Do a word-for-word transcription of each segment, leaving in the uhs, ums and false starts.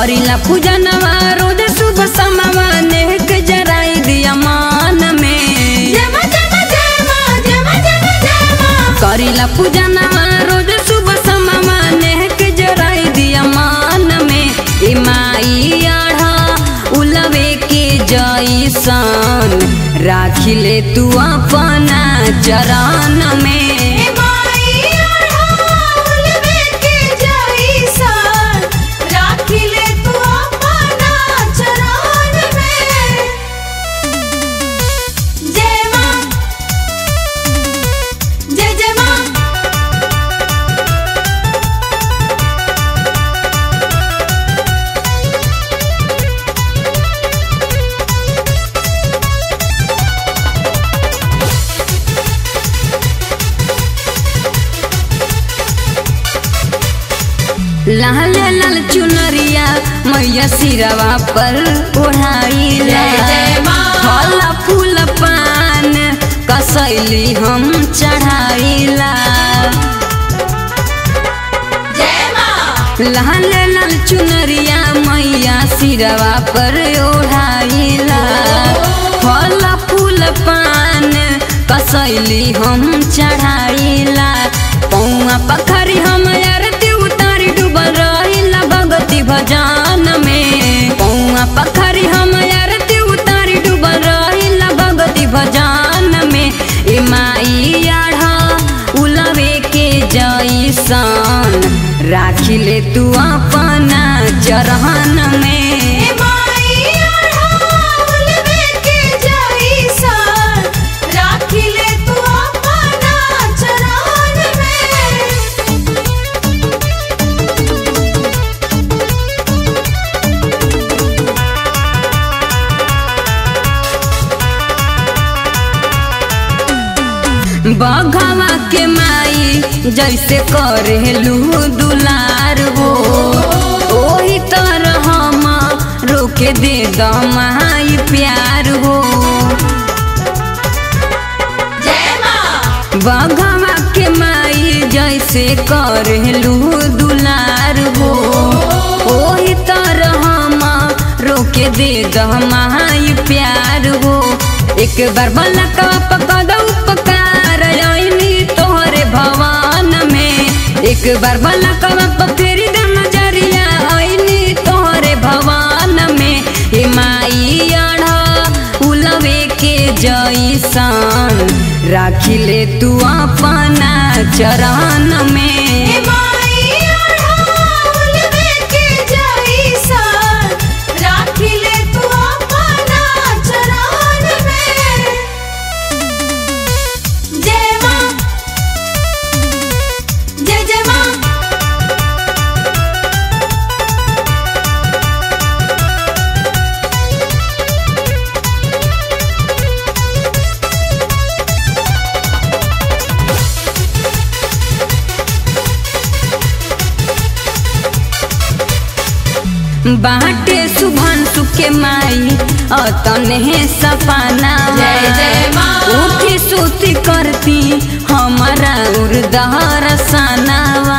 करीला पूजनवा रोज सुबह समवा नेक जराई दिया मान में। करीला पूजनवा रोज सुबह समवा नेक जराई दिया मान में। ए माई आढ़ा उलवे के जैसन राखी ले तू अपना चरण में। लाल लाल चुनरिया मैया सिरवा पर ओढ़ाइला। फल फूल पान कसैली हम चढ़ाइला। लाल लाल चुनरिया मैया सिरवा पर ओढ़ाइला। फल फूल पान कसैली हम चढ़ाइला। पौआ पखरी हम भजन में। पौआ पखरी हम आरती उतारी डूबल रहिला भगती भजन में। ए माई आढ़ा उलवे के जैसन राखी ले तू अपना चरण में। बघवा के माई जैसे करेलू दुलार हो ओही तरह हम रोके दे द माई प्यार हो। बघवा के माई जैसे करेलू दुलार हो ओही तरह हम रोके दे द माई प्यार हो। एक बार बलका पकड़ उपकार तोहरे भवन में। एक बार बलकवा फेरी द नजरिया आईनी तोहरे भवन में। हे माई आढ़ा उलवे के जैसन राखी ले तू अपना चरण में। बाटे सुभन सुखे माई अतने सपना। उठी सूती करती हमारा उर्दहर सनावा।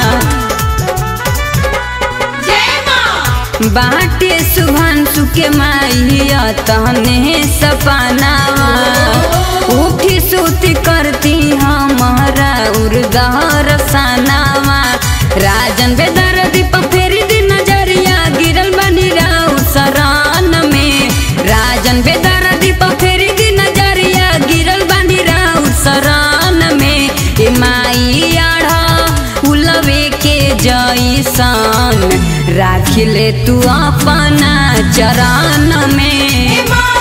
बाटे सुभन सुखे माई अतने सपनावा। उठी सूती करती हमारा उर्दहर सनावा। राजन बेदर दीप फेरी दिन नजरिया गिरल बनी राउ शरण में। राजन बेदर दीप फेरी दिन नजरिया गिरल बनी राउ शरण में। ए माई आढ़ा उलवे के जैसन राखी ले तू अपना चरण में।